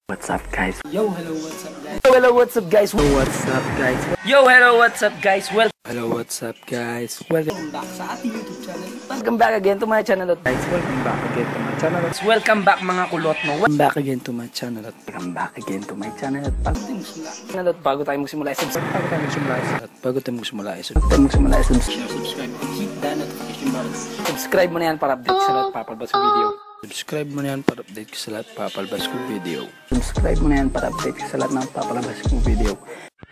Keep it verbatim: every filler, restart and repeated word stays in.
What's up guys? Yo, hello, what's up guys? Yo, hello, what's up guys? Yo, what's up guys? Yo, hello, what's up guys? Well, hello, what's up guys? Welcome Welcome back sa ating YouTube channel. Welcome back again to my channel guys. Welcome back again to my channel. Welcome back mga kulot no. Welcome back again to my channel. Welcome back again to my channel. Bago tayo magsimula. Channel bago tayo magsimula, subscribe. Bago tayo magsimula, bago tayo magsimula, subscribe. Tayo magsimula, subscribe. Subscribe and hit the notification button. Subscribe mo na yan para update sa lahat papalabas ko video. Subscribe mo na yan para update ka sa lahat papalabas ko video. Subscribe mo na yan para update ka sa lahat ng papalabas kong video.